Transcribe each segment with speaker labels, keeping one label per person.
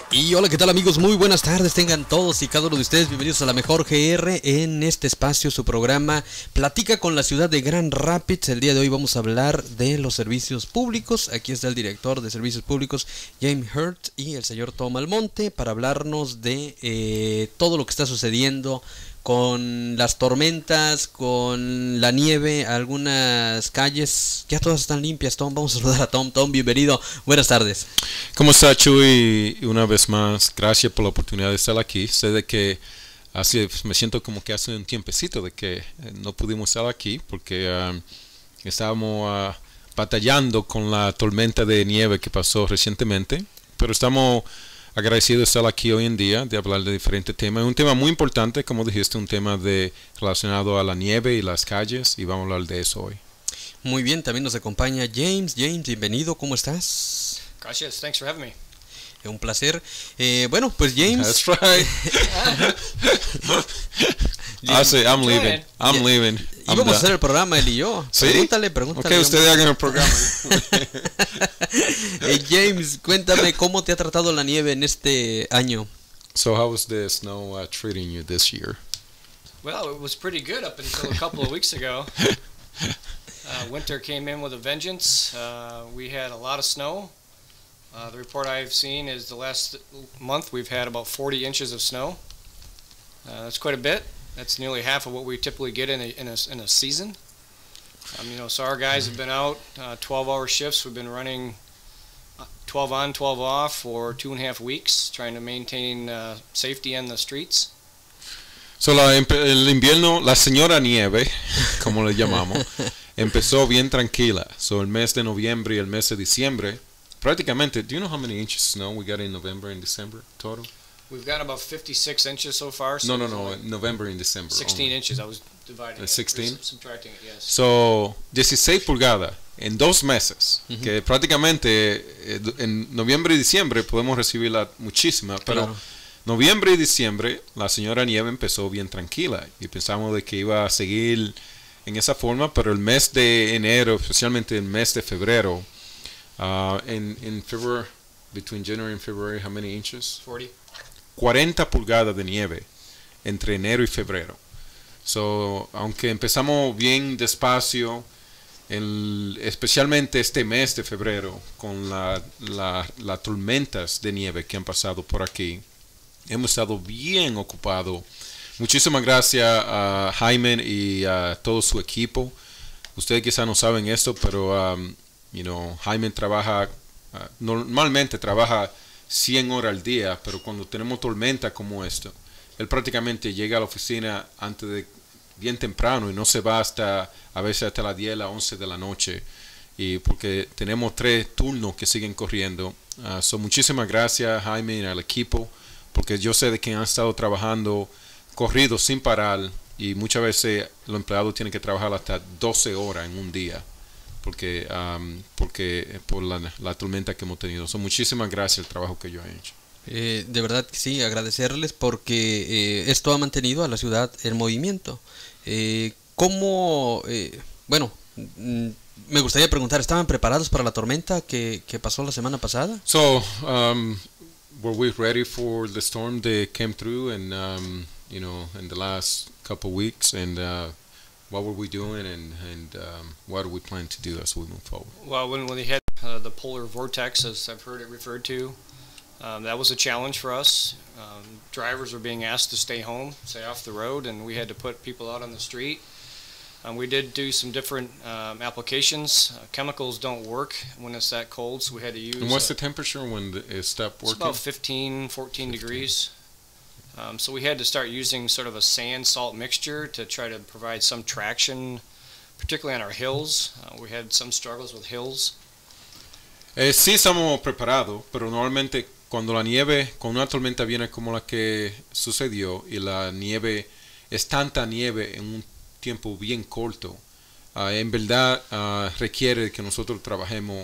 Speaker 1: Y hola, ¿qué tal amigos? Muy buenas tardes, tengan todos y cada uno de ustedes bienvenidos a La Mejor GR en este espacio, su programa Platica con la ciudad de Grand Rapids. El día de hoy vamos a hablar de los servicios públicos. Aquí está el director de servicios públicos, James Hurt, y el señor Tom Almonte para hablarnos de todo lo que está sucediendo con las tormentas, con la nieve. Algunas calles ya todas están limpias. Tom, vamos a saludar a Tom. Tom, bienvenido, buenas tardes.
Speaker 2: ¿Cómo está, Chuy? Una vez más, gracias por la oportunidad de estar aquí. Sé de que me siento como que hace un tiempecito de que no pudimos estar aquí porque estábamos batallando con la tormenta de nieve que pasó recientemente, pero estamos agradecidos de estar aquí hoy en día, de hablar de diferentes temas. Es un tema muy importante, como dijiste, un tema relacionado a la nieve y las calles, y vamos a hablar de eso hoy.
Speaker 1: Muy bien, también nos acompaña James. James, bienvenido, ¿cómo estás?
Speaker 3: Gracias, thanks for having me.
Speaker 1: Un placer. Bueno, pues James.
Speaker 2: That's right. I say I'm leaving. I'm leaving.
Speaker 1: Íbamos a hacer el programa él y yo.
Speaker 2: ¿Sí?
Speaker 1: Pregúntale.
Speaker 2: Ok, ustedes hagan el programa.
Speaker 1: James, cuéntame cómo te ha tratado la nieve en este año.
Speaker 2: So how was the snow treating you this year?
Speaker 3: Well, it was pretty good up until a couple of weeks ago. Winter came in with a vengeance. We had a lot of snow. The report I've seen is the last month we've had about 40 inches of snow. That's quite a bit. That's nearly half of what we typically get in a season. So our guys have been out 12-hour shifts. We've been running 12 on, 12 off for 2.5 weeks, trying to maintain safety on the streets.
Speaker 2: So el invierno, la señora nieve, como le llamamos, empezó bien tranquila. So el mes de noviembre y el mes de diciembre, prácticamente, do you know how many inches of snow we got in November and December total?
Speaker 3: We've got about 56 inches so far. So
Speaker 2: No, November and December.
Speaker 3: 16
Speaker 2: only.
Speaker 3: inches, I was dividing
Speaker 2: 16?
Speaker 3: subtracting it, yes.
Speaker 2: So, 16 pulgadas en 2 meses, que prácticamente en noviembre y diciembre podemos recibirla muchísima, pero
Speaker 1: Claro.
Speaker 2: noviembre y diciembre la señora nieve empezó bien tranquila y pensamos de que iba a seguir en esa forma, pero el mes de enero, especialmente el mes de febrero, in February, between January and February, how many inches?
Speaker 3: 40.
Speaker 2: 40 pulgadas de nieve entre enero y febrero. So, aunque empezamos bien despacio, especialmente este mes de febrero, con las tormentas de nieve que han pasado por aquí, hemos estado bien ocupados. Muchísimas gracias a Jaime y a todo su equipo. Ustedes quizás no saben esto, pero Jaime trabaja, normalmente trabaja 100 horas al día, pero cuando tenemos tormenta como esto, él prácticamente llega a la oficina bien temprano y no se va a veces hasta las 10, las 11 de la noche, y porque tenemos 3 turnos que siguen corriendo. Muchísimas gracias, Jaime, y al equipo, porque yo sé de que han estado trabajando corridos sin parar, y muchas veces los empleados tienen que trabajar hasta 12 horas en un día porque por la tormenta que hemos tenido. Muchísimas gracias al trabajo que ellos han hecho.
Speaker 1: De verdad que sí, agradecerles porque esto ha mantenido a la ciudad en movimiento. Me gustaría preguntar, ¿estaban preparados para la tormenta que pasó la semana pasada?
Speaker 2: So, were we ready for the storm that came through in the last couple weeks, and what were we doing, and what do we plan to do as we move forward?
Speaker 3: Well, when we had the polar vortex, as I've heard it referred to, that was a challenge for us. Drivers were being asked to stay home, stay off the road, and we had to put people out on the street. We did do some different applications. Chemicals don't work when it's that cold, so we had to use...
Speaker 2: And what's the temperature when it stopped working?
Speaker 3: It's about 15, 14 degrees. So we had to start using sort of a sand-salt mixture to try to provide some traction, particularly on our hills. We had some struggles with hills.
Speaker 2: Sí estamos preparados, pero normalmente cuando una tormenta viene como la que sucedió, y la nieve es tanta nieve en un tiempo bien corto, en verdad requiere que nosotros trabajemos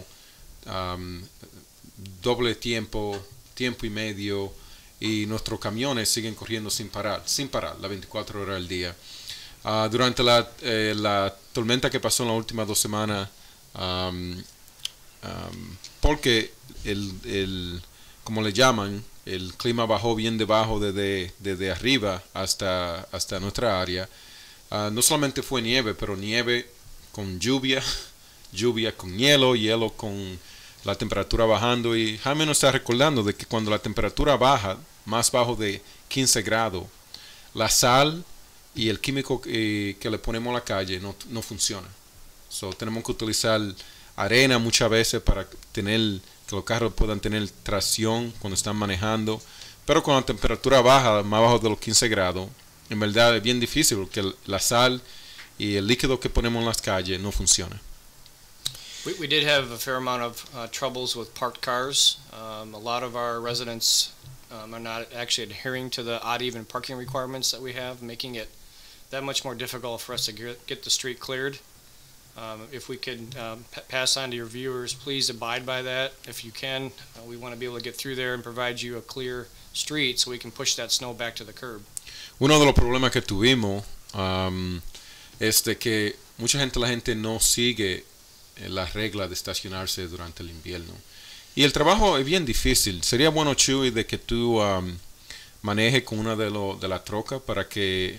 Speaker 2: doble tiempo y medio, y nuestros camiones siguen corriendo sin parar, las 24 horas al día. Durante la tormenta que pasó en las últimas 2 semanas, porque como le llaman, el clima bajó bien debajo desde arriba hasta nuestra área. No solamente fue nieve, pero nieve con lluvia, lluvia con hielo, hielo con la temperatura bajando. Y Jaime nos está recordando de que cuando la temperatura baja, más bajo de 15 grados, la sal y el químico que le ponemos a la calle no funciona. So, tenemos que utilizar arena muchas veces para que los carros puedan tener tracción cuando están manejando. Pero con la temperatura baja, más bajo de los 15 grados, en verdad es bien difícil porque la sal y el líquido que ponemos en las calles no funciona.
Speaker 3: We did have a fair amount of troubles with parked cars. A lot of our residents are not actually adhering to the odd-even parking requirements that we have, making it that much more difficult for us to get the street cleared. If we could pass on to your viewers, please abide by that. If you can, we want to be able to get through there and provide you a clear street so we can push that snow back to the curb.
Speaker 2: Uno de los problemas que tuvimos es de que la gente no sigue las reglas de estacionarse durante el invierno. Y el trabajo es bien difícil. Sería bueno, Chuy, de que tú manejes con una de la troca para que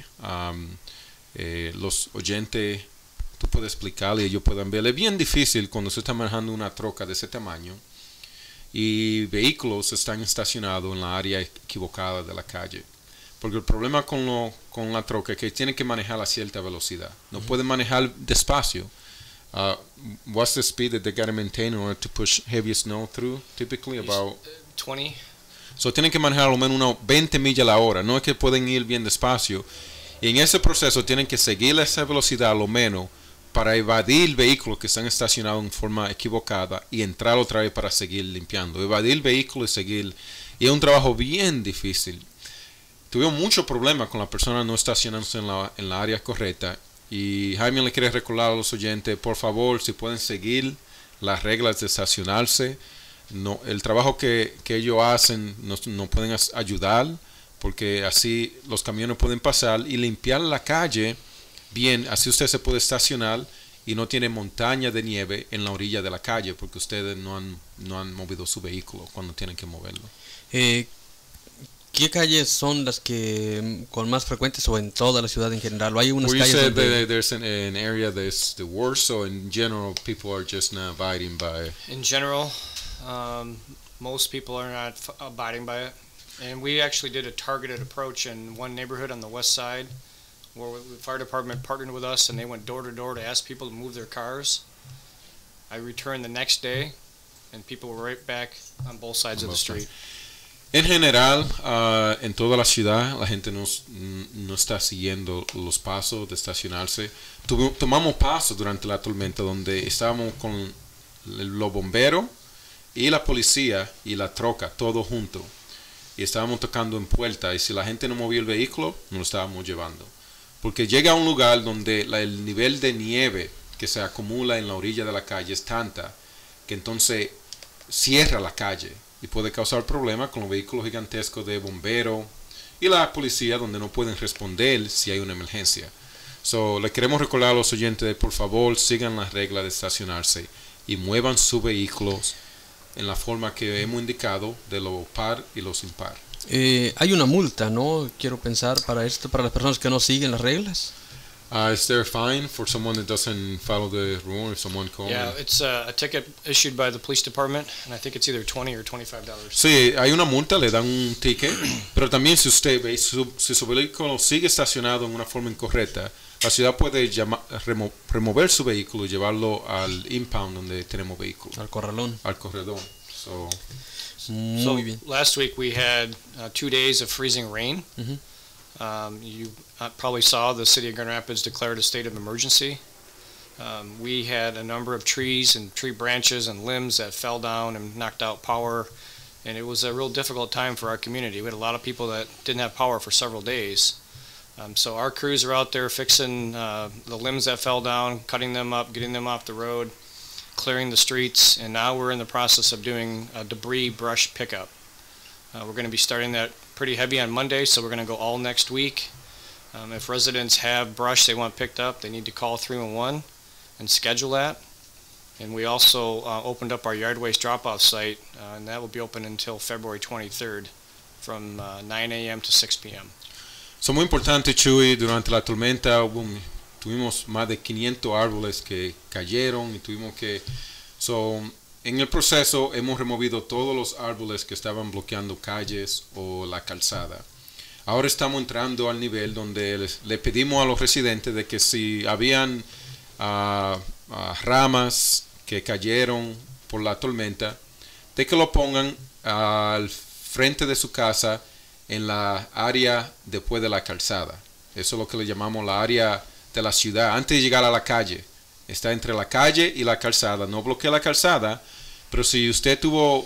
Speaker 2: los oyentes, tú puedes explicarle y ellos puedan ver. Es bien difícil cuando se está manejando una troca de ese tamaño y vehículos están estacionados en la área equivocada de la calle. Porque el problema con la troca es que tiene que manejar a cierta velocidad. No puede manejar despacio. What's the speed that they got to maintain in order to push heavy snow through? Typically about
Speaker 3: 20.
Speaker 2: So tienen que manejar a lo menos unos 20 millas a la hora. No es que pueden ir bien despacio. Y en ese proceso tienen que seguir esa velocidad a lo menos para evadir vehículos que están estacionados en forma equivocada y entrar otra vez para seguir limpiando. Evadir vehículos y seguir. Y es un trabajo bien difícil. Tuvimos muchos problemas con las personas no estacionándose en la área correcta. Y Jaime le quiere recordar a los oyentes, por favor, si pueden seguir las reglas de estacionarse. No, el trabajo que ellos hacen nos pueden ayudar, porque así los camiones pueden pasar y limpiar la calle bien. Así usted se puede estacionar y no tiene montaña de nieve en la orilla de la calle, porque ustedes no han movido su vehículo cuando tienen que moverlo.
Speaker 1: ¿Qué calles son las que con más frecuentes o en toda la ciudad en general? ¿O hay unas
Speaker 2: Well,
Speaker 1: calles
Speaker 2: you said
Speaker 1: donde...
Speaker 2: there's an area that's the worst, so in general, people are just not abiding by it.
Speaker 3: In general, most people are not abiding by it. And we actually did a targeted approach in one neighborhood on the west side where the fire department partnered with us and they went door to door to ask people to move their cars. I returned the next day and people were right back on both sides of the street.
Speaker 2: En general, en toda la ciudad, la gente no está siguiendo los pasos de estacionarse. Tomamos pasos durante la tormenta donde estábamos con los bomberos y la policía y la troca, todos juntos. Y estábamos tocando en puerta y si la gente no movía el vehículo, nos lo estábamos llevando. Porque llega a un lugar donde el nivel de nieve que se acumula en la orilla de la calle es tanta que entonces cierra la calle. Y puede causar problemas con los vehículos gigantescos de bomberos y la policía donde no pueden responder si hay una emergencia. So, le queremos recordar a los oyentes de por favor sigan las reglas de estacionarse y muevan sus vehículos en la forma que hemos indicado de los par y los impar.
Speaker 1: Hay una multa, ¿no? Quiero pensar para las personas que no siguen las reglas.
Speaker 2: Is there a fine for someone that doesn't follow the rule if someone calls?
Speaker 3: Yeah, it's a ticket issued by the police department, and I think it's either $20 or $25.
Speaker 2: Sí, hay una multa, le dan un ticket, pero también si usted ve, si su vehículo sigue estacionado en una forma incorrecta, la ciudad puede remover su vehículo y llevarlo al impound donde tenemos vehículos.
Speaker 1: Al corralón.
Speaker 2: Al corredor.
Speaker 1: Muy bien.
Speaker 3: Last week we had 2 days of freezing rain.
Speaker 1: Mm-hmm.
Speaker 3: You probably saw the city of Grand Rapids declared a state of emergency. We had a number of trees and tree branches and limbs that fell down and knocked out power, and it was a real difficult time for our community. We had a lot of people that didn't have power for several days. So our crews are out there fixing the limbs that fell down, cutting them up, getting them off the road, clearing the streets, and now we're in the process of doing a debris brush pickup. We're going to be starting that pretty heavy on Monday, so we're going to go all next week. If residents have brush they want picked up, they need to call 311 and schedule that. And we also opened up our yard waste drop-off site, and that will be open until February 23rd. from 9 a.m. to 6 p.m.
Speaker 2: Son muy importantes, Chuy. Durante la tormenta tuvimos más de 500 árboles que cayeron y tuvimos que... en el proceso hemos removido todos los árboles que estaban bloqueando calles o la calzada. Ahora estamos entrando al nivel donde le pedimos a los residentes de que si habían ramas que cayeron por la tormenta, de que lo pongan al frente de su casa en la área después de la calzada. Eso es lo que le llamamos la área de la ciudad, antes de llegar a la calle. Está entre la calle y la calzada. No bloquea la calzada, pero si usted tuvo,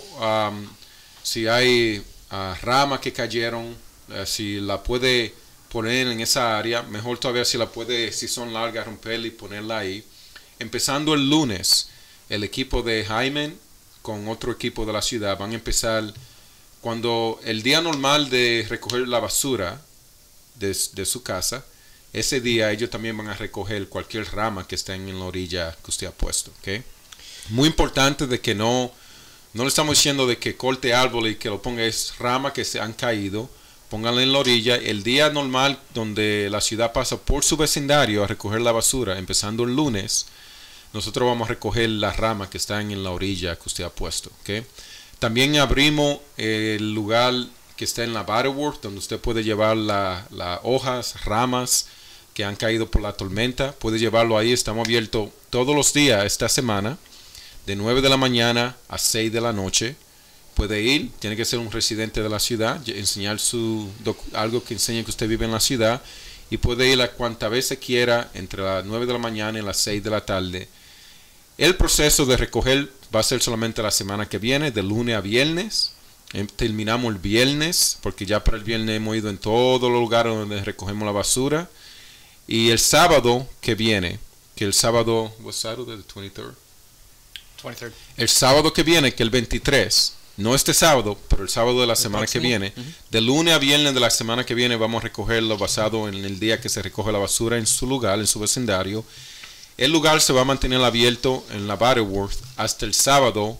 Speaker 2: si hay ramas que cayeron, si la puede poner en esa área, mejor todavía si la puede, si son largas, romperla y ponerla ahí. Empezando el lunes, el equipo de Jaime con otro equipo de la ciudad van a empezar cuando el día normal de recoger la basura de su casa, ese día ellos también van a recoger cualquier rama que esté en la orilla que usted ha puesto, ¿okay? Muy importante de que no le estamos diciendo de que corte árbol y que lo ponga, es rama que se han caído, pónganla en la orilla. El día normal donde la ciudad pasa por su vecindario a recoger la basura, empezando el lunes, nosotros vamos a recoger las ramas que están en la orilla que usted ha puesto, ¿okay? También abrimos el lugar que está en la Butterworth, donde usted puede llevar las hojas, ramas que han caído por la tormenta. Puede llevarlo ahí. Estamos abiertos todos los días esta semana, de 9 de la mañana a 6 de la noche. Puede ir, tiene que ser un residente de la ciudad, enseñar algo que enseñe que usted vive en la ciudad, y puede ir a cuantas veces quiera entre las 9 de la mañana y las 6 de la tarde. El proceso de recoger va a ser solamente la semana que viene, de lunes a viernes. Terminamos el viernes, porque ya para el viernes hemos ido en todos los lugares donde recogemos la basura. Y el sábado que viene, que el sábado, ¿what Saturday? The 23rd?
Speaker 3: 23rd.
Speaker 2: El sábado que viene, que el 23, no este sábado, pero el sábado de la semana que viene, de lunes a viernes de la semana que viene vamos a recogerlo basado en el día que se recoge la basura en su lugar, en su vecindario. El lugar se va a mantener abierto en la Butterworth hasta el sábado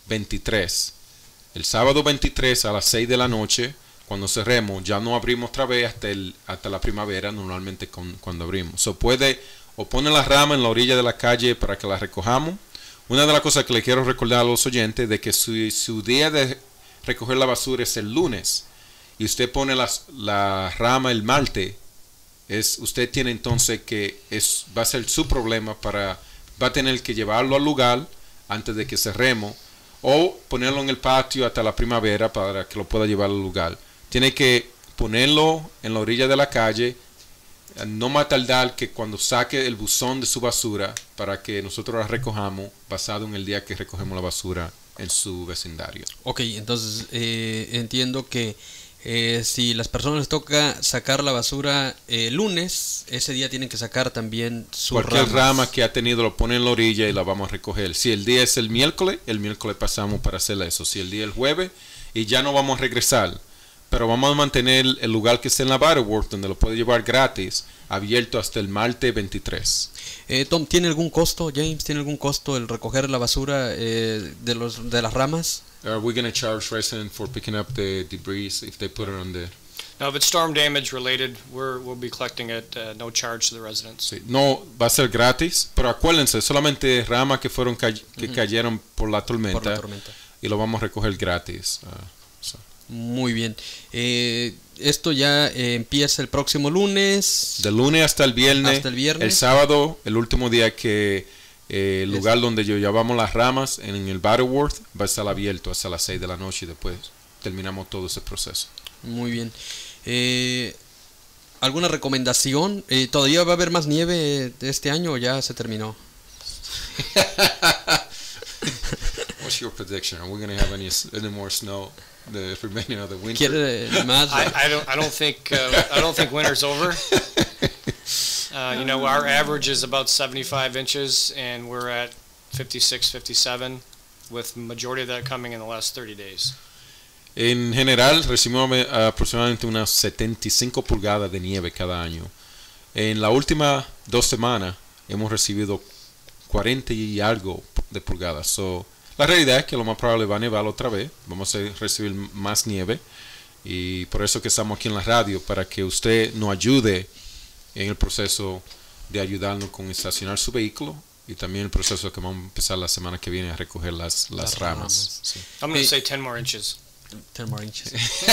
Speaker 2: 23. El sábado 23 a las 6 de la noche, cuando cerremos, ya no abrimos otra vez hasta la primavera, normalmente cuando abrimos. So puede o poner la rama en la orilla de la calle para que la recojamos. Una de las cosas que le quiero recordar a los oyentes de que su día de recoger la basura es el lunes y usted pone la rama el martes, usted tiene entonces que va a ser su problema, va a tener que llevarlo al lugar antes de que cerremos o ponerlo en el patio hasta la primavera para que lo pueda llevar al lugar. Tiene que ponerlo en la orilla de la calle, no más tardar que cuando saque el buzón de su basura para que nosotros la recojamos basado en el día que recogemos la basura en su vecindario.
Speaker 1: Ok, entonces entiendo que si las personas les toca sacar la basura lunes, ese día tienen que sacar también su
Speaker 2: cualquier rama que ha tenido lo pone en la orilla y la vamos a recoger. Si el día es el miércoles pasamos para hacer eso. Si el día es el jueves, y ya no vamos a regresar, pero vamos a mantener el lugar que está en la Butterworth, donde lo puede llevar gratis, abierto hasta el martes 23.
Speaker 1: Tom, ¿tiene algún costo, James? ¿Tiene algún costo el recoger la basura de las ramas?
Speaker 2: Are we going to charge residents for picking up the debris if they put it on the...
Speaker 3: Now, if it's storm damage related, we'll be collecting it, no charge to the residents.
Speaker 2: Sí, no va a ser gratis, pero acuérdense, solamente ramas que fueron que cayeron por la tormenta, y lo vamos a recoger gratis.
Speaker 1: Muy bien. Esto ya empieza el próximo lunes.
Speaker 2: De lunes hasta el viernes. El sábado, el último día que el lugar donde llevamos las ramas en el Butterworth va a estar abierto hasta las 6 de la noche y después terminamos todo ese proceso.
Speaker 1: Muy bien. ¿Alguna recomendación? ¿Todavía va a haber más nieve este año o ya se terminó?
Speaker 2: What's your prediction? Are we going to have any more snow the remaining of the winter?
Speaker 3: I don't think winter's over. Our average is about 75 inches, and we're at 56, 57, with majority of that coming in the last 30 days.
Speaker 2: En general, recibimos aproximadamente unas 75 pulgadas de nieve cada año. En las últimas 2 semanas hemos recibido 40 y algo de pulgadas. La realidad es que lo más probable va a nevar otra vez. Vamos a recibir más nieve. Y por eso que estamos aquí en la radio, para que usted nos ayude en el proceso de ayudarnos con estacionar su vehículo y también el proceso que vamos a empezar la semana que viene a recoger las ramas. Sí.
Speaker 3: I'm going to say 10 more inches.
Speaker 1: 10 more inches.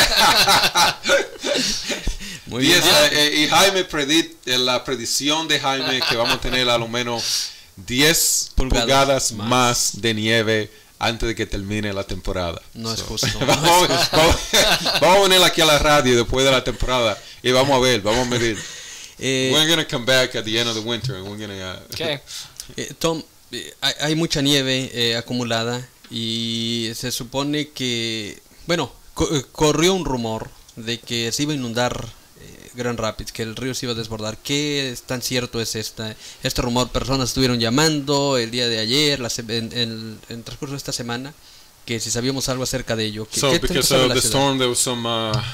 Speaker 1: Muy bien.
Speaker 2: Y Jaime, la predicción de Jaime que vamos a tener a lo menos 10 pulgadas más de nieve antes de que termine la temporada.
Speaker 1: No es justo.
Speaker 2: Vamos a venir aquí a la radio después de la temporada y vamos a medir. We're going to come back at the end of the winter and we're going to...
Speaker 3: Okay.
Speaker 1: Tom, hay mucha nieve acumulada y se supone que, bueno, corrió un rumor de que se iba a inundar Grand Rapids, que el río se iba a desbordar. ¿Qué tan cierto es este rumor? Personas estuvieron llamando el día de ayer, en el transcurso de esta semana, que si sabíamos algo acerca de ello.
Speaker 2: So, because of the storm, there was some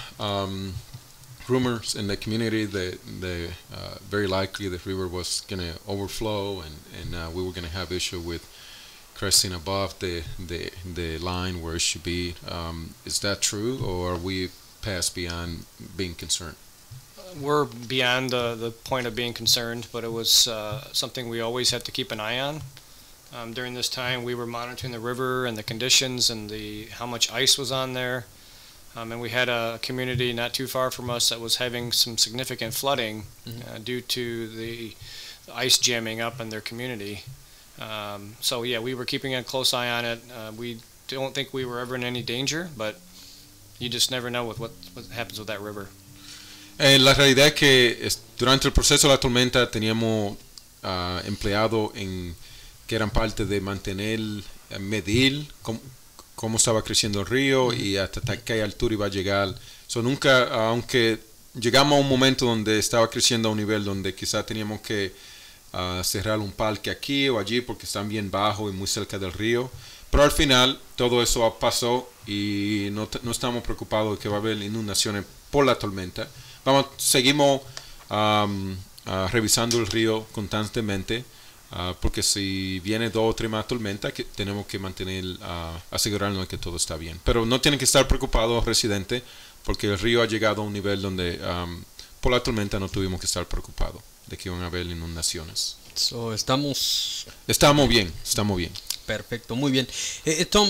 Speaker 2: rumors in the community that very likely the river was going to overflow and we were going to have issue with cresting above the line where it should be. Is that true, or are we past beyond being concerned?
Speaker 3: We're beyond the point of being concerned, but it was something we always had to keep an eye on. During this time, we were monitoring the river and the conditions and how much ice was on there. And we had a community not too far from us that was having some significant flooding due to the ice jamming up in their community. So yeah, we were keeping a close eye on it. We don't think we were ever in any danger, but you just never know with what happens with that river.
Speaker 2: La realidad es que durante el proceso de la tormenta teníamos empleados que eran parte de medir cómo estaba creciendo el río y hasta qué altura iba a llegar. Nunca, aunque llegamos a un momento donde estaba creciendo a un nivel donde quizás teníamos que cerrar un parque aquí o allí porque están bien bajo y muy cerca del río, pero al final todo eso pasó y no estamos preocupados de que va a haber inundaciones por la tormenta. Seguimos revisando el río constantemente, porque si viene 2 o 3 más tormentas, tenemos que asegurarnos de que todo está bien. Pero no tienen que estar preocupados residentes, porque el río ha llegado a un nivel donde por la tormenta no tuvimos que estar preocupados de que iban a haber inundaciones.
Speaker 1: Estamos
Speaker 2: bien.
Speaker 1: Perfecto, muy bien. Tom,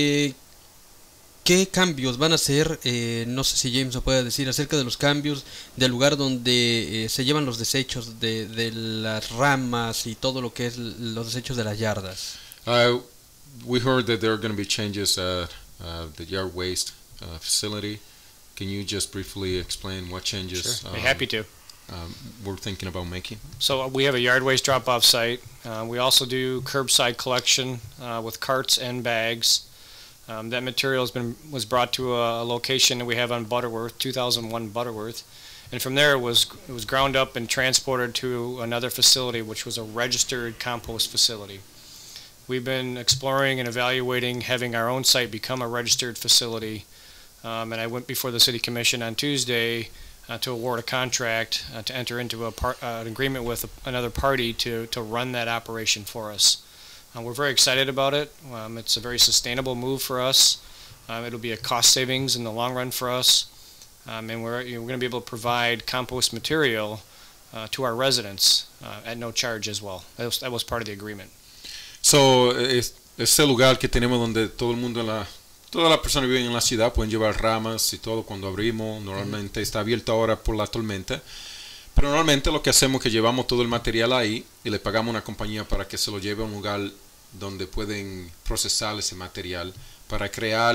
Speaker 1: ¿qué cambios van a hacer? No sé si James lo puede decir acerca de los cambios del lugar donde se llevan los desechos de las ramas y todo lo que es los desechos de las yardas.
Speaker 2: We heard that there are going to be changes at the yard waste facility. Can you just briefly explain what changes?
Speaker 3: Sure. Be happy to.
Speaker 2: We're thinking about making.
Speaker 3: So we have a yard waste drop-off site. We also do curbside collection with carts and bags. That material was brought to a location that we have on Butterworth, 2001 Butterworth, and from there it was ground up and transported to another facility, which was a registered compost facility. We've been exploring and evaluating having our own site become a registered facility, and I went before the City Commission on Tuesday to award a contract to enter into an agreement with another party to run that operation for us. We're very excited about it. It's a very sustainable move for us. It'll be a cost savings in the long run for us, and we're going to be able to provide compost material to our residents at no charge as well. That was part of the agreement.
Speaker 2: So, ese lugar que tenemos donde todo el mundo, todas las personas que viven en la ciudad pueden llevar ramas y todo cuando abrimos. Normalmente está abierto ahora por la tormenta. Pero normalmente lo que hacemos es que llevamos todo el material ahí y le pagamos a una compañía para que se lo lleve a un lugar donde pueden procesar ese material para crear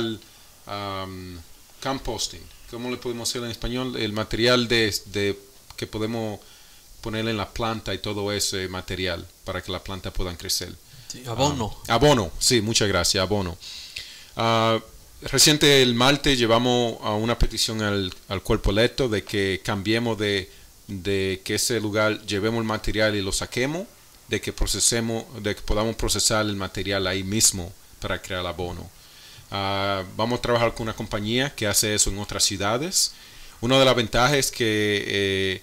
Speaker 2: composting. ¿Cómo le podemos hacer en español? El material que podemos poner en la planta y todo ese material para que la planta puedan crecer.
Speaker 1: Sí, abono.
Speaker 2: Abono, sí, muchas gracias, abono. Reciente el martes llevamos a una petición al cuerpo electo de que cambiemos de que ese lugar llevemos el material y lo saquemos, de que podamos procesar el material ahí mismo para crear abono. Vamos a trabajar con una compañía que hace eso en otras ciudades. Una de las ventajas es que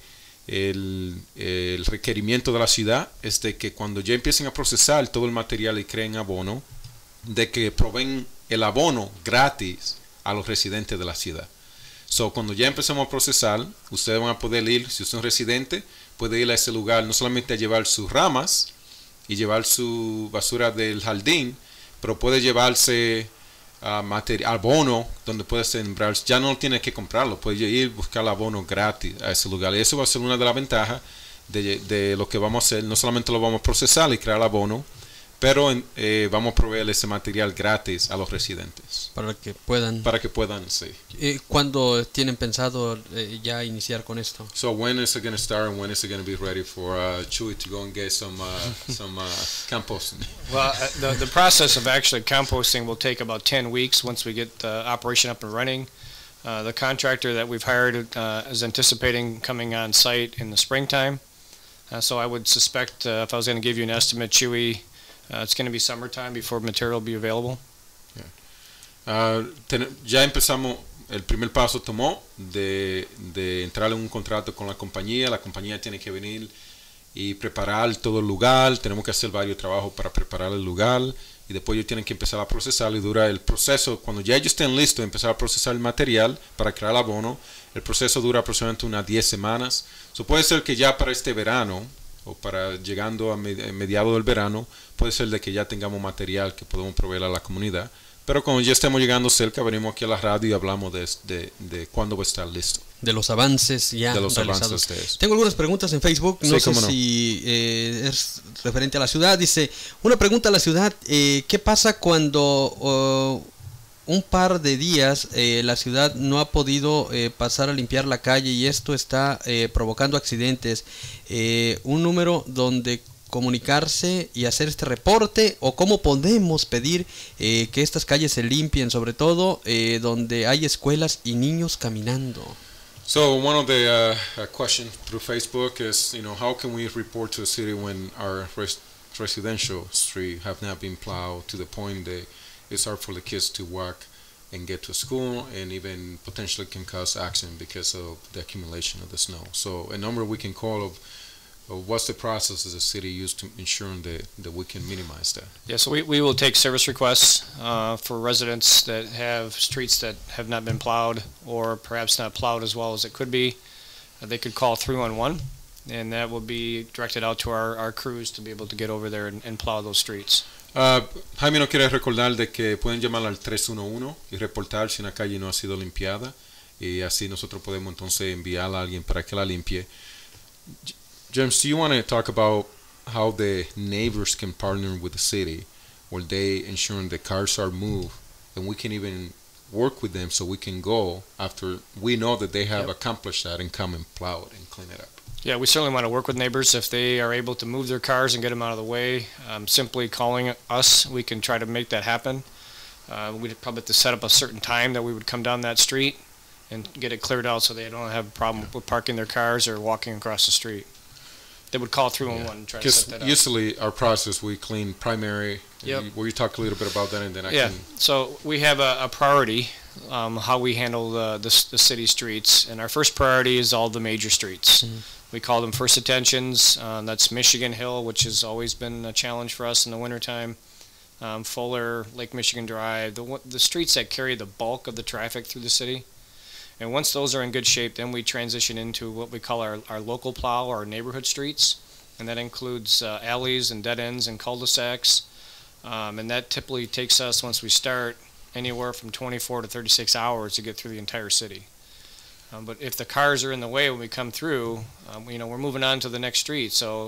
Speaker 2: el requerimiento de la ciudad es de que cuando ya empiecen a procesar todo el material y creen abono, de que proveen el abono gratis a los residentes de la ciudad. So, cuando ya empecemos a procesar, ustedes van a poder ir, si usted es un residente, puede ir a ese lugar, no solamente a llevar sus ramas y llevar su basura del jardín, pero puede llevarse abono donde puede sembrar. Ya no tiene que comprarlo, puede ir a buscar abono gratis a ese lugar. Y eso va a ser una de las ventajas de lo que vamos a hacer. No solamente lo vamos a procesar y crear abono, pero vamos a proveer ese material gratis a los residentes.
Speaker 1: Para que puedan.
Speaker 2: Sí.
Speaker 1: ¿Cuándo tienen pensado ya iniciar con esto?
Speaker 2: So when is it going to start and when is it going to be ready for Chuy to go and get some composting?
Speaker 3: Well, the process of actually composting will take about 10 weeks once we get the operation up and running. The contractor that we've hired is anticipating coming on site in the springtime. So I would suspect if I was going to give you an estimate, Chewy, it's going to be summertime before material will be available.
Speaker 2: Ya empezamos, el primer paso tomó de entrar en un contrato con la compañía tiene que venir y preparar todo el lugar, tenemos que hacer varios trabajos para preparar el lugar y después ellos tienen que empezar a procesar y dura el proceso, cuando ya ellos estén listos, empezar a procesar el material para crear el abono, el proceso dura aproximadamente unas 10 semanas, puede ser que ya para este verano o para llegando a mediados del verano, puede ser de que ya tengamos material que podemos proveer a la comunidad. Pero cuando ya estemos llegando cerca, venimos aquí a la radio y hablamos de cuándo va a estar listo.
Speaker 1: De los avances ya realizados. Tengo algunas preguntas en Facebook, no sé si es referente a la ciudad. Dice, una pregunta a la ciudad, ¿qué pasa cuando un par de días la ciudad no ha podido pasar a limpiar la calle y esto está provocando accidentes? Un número donde comunicarse y hacer este reporte, o cómo podemos pedir que estas calles se limpien, sobre todo donde hay escuelas y niños caminando.
Speaker 2: So one of the questions through Facebook is, how can we report to the city when our residential street have not been plowed to the point that it's hard for the kids to walk and get to school, and even potentially can cause accident because of the accumulation of the snow. So a number we can call of what's the process as a city used to ensure that we can minimize that?
Speaker 3: Yeah, so we will take service requests for residents that have streets that have not been plowed or perhaps not plowed as well as it could be. They could call 311, and that will be directed out to our crews to be able to get over there and plow those streets.
Speaker 2: Jaime nos quiere recordar de que pueden llamar al 311 y reportar si una calle no ha sido limpiada, y así nosotros podemos entonces enviar a alguien para que la limpie. James, do you want to talk about how the neighbors can partner with the city, where they ensure the cars are moved, and we can even work with them so we can go after we know that they have accomplished that and come and plow it and clean it up?
Speaker 3: Yeah, we certainly want to work with neighbors. If they are able to move their cars and get them out of the way, simply calling us, we can try to make that happen. We'd probably have to set up a certain time that we would come down that street and get it cleared out so they don't have a problem with parking their cars or walking across the street. They would call 311 and try to set that up.
Speaker 2: Usually our process, we clean primary.
Speaker 3: Yep.
Speaker 2: Will you talk a little bit about that, and then
Speaker 3: So we have a priority, how we handle the city streets, and our first priority is all the major streets. Mm-hmm. We call them first attentions. That's Michigan Hill, which has always been a challenge for us in the wintertime. Fuller, Lake Michigan Drive, the streets that carry the bulk of the traffic through the city. And once those are in good shape, then we transition into what we call our local plow, our neighborhood streets. And that includes alleys and dead ends and cul-de-sacs. And that typically takes us, once we start, anywhere from 24 to 36 hours to get through the entire city. But if the cars are in the way when we come through, we're moving on to the next street. So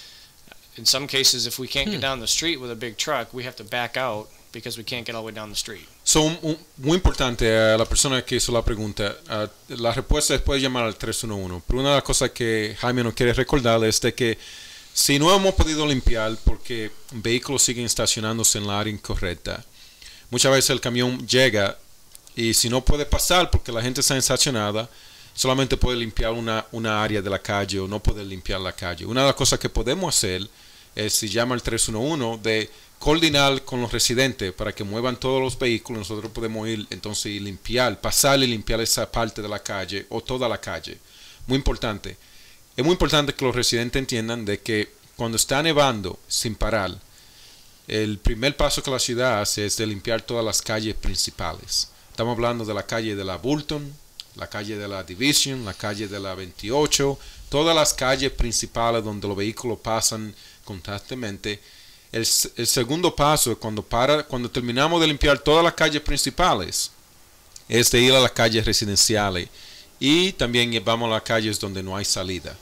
Speaker 3: in some cases, if we can't get down the street with a big truck, we have to back out because we can't get all the way down the street.
Speaker 2: So, muy importante a la persona que hizo la pregunta, la respuesta es puede llamar al 311, pero una de las cosas que Jaime nos quiere recordar es de que si no hemos podido limpiar porque vehículos siguen estacionándose en la área incorrecta, muchas veces el camión llega y si no puede pasar porque la gente está estacionada, solamente puede limpiar una área de la calle o no puede limpiar la calle. Una de las cosas que podemos hacer es, si llama al 311, de coordinar con los residentes para que muevan todos los vehículos. Nosotros podemos ir entonces y limpiar, pasar y limpiar esa parte de la calle o toda la calle. Muy importante. Es muy importante que los residentes entiendan de que cuando está nevando sin parar, el primer paso que la ciudad hace es de limpiar todas las calles principales. Estamos hablando de la calle de la Bulton, la calle de la Division, la calle de la 28, todas las calles principales donde los vehículos pasan constantemente. El segundo paso es cuando terminamos de limpiar todas las calles principales, es de ir a las calles residenciales y también vamos a las calles donde no hay salida.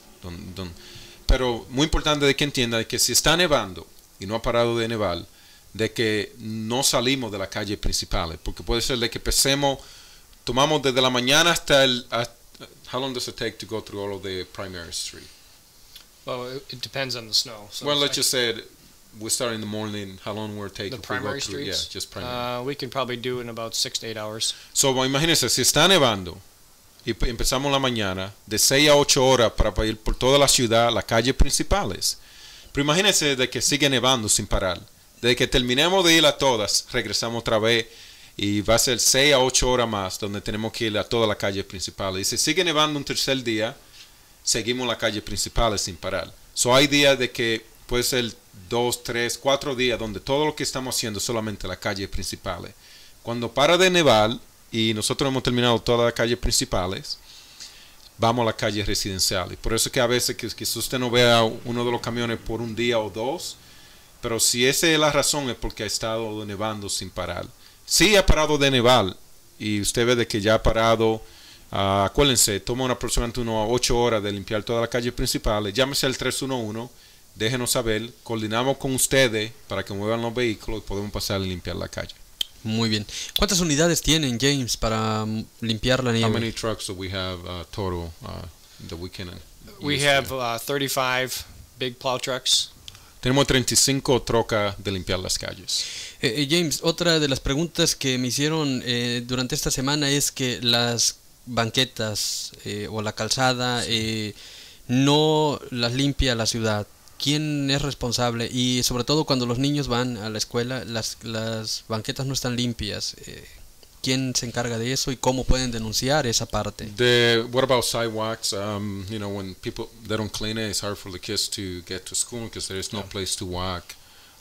Speaker 2: Pero muy importante de que entiendan que si está nevando y no ha parado de nevar, de que no salimos de las calles principales, porque puede ser de que tomamos desde la mañana hasta how long does it take to go through all of the primary street?
Speaker 3: Well, it depends on the snow. So
Speaker 2: Well, let's just say we start in the morning, how long will it take
Speaker 3: the
Speaker 2: if we go
Speaker 3: primary
Speaker 2: through?
Speaker 3: streets.
Speaker 2: Yeah, just primary.
Speaker 3: We can probably do in about 6 to 8 hours.
Speaker 2: So, imagínense, si está nevando y empezamos la mañana, de 6 a 8 horas para ir por toda la ciudad, las calles principales. Pero imagínense de que sigue nevando sin parar. Desde que terminemos de ir a todas, regresamos otra vez y va a ser 6 a 8 horas más donde tenemos que ir a todas las calles principales. Y si sigue nevando un tercer día, seguimos las calles principales sin parar. So, hay días de que puede ser 2, 3, 4 días donde todo lo que estamos haciendo es solamente las calles principales. Cuando para de nevar y nosotros hemos terminado todas las calles principales, vamos a las calles residenciales. Por eso que a veces que usted no vea uno de los camiones por un día o dos, pero si esa es la razón es porque ha estado nevando sin parar. Si ha parado de nevar y usted ve de que ya ha parado, acuérdense, toma aproximadamente unas 8 horas de limpiar todas las calles principales, llámese al 311, déjenos saber, coordinamos con ustedes para que muevan los vehículos y podemos pasar a limpiar la calle.
Speaker 1: Muy bien. ¿Cuántas unidades tienen, James, para limpiar la nieve?
Speaker 2: How many trucks do we have total that we can
Speaker 3: We
Speaker 2: use
Speaker 3: have
Speaker 2: there?
Speaker 3: 35 big plow trucks.
Speaker 2: Tenemos 35 trocas de limpiar las calles.
Speaker 1: James, otra de las preguntas que me hicieron durante esta semana es que las banquetas o la calzada no las limpia la ciudad. ¿Quién es responsable? Y sobre todo cuando los niños van a la escuela, las banquetas no están limpias. ¿Quién se encarga de eso y cómo pueden denunciar esa parte?
Speaker 2: What about sidewalks? You know, when people they don't clean it, it's hard for the kids to get to school because there is no place to walk.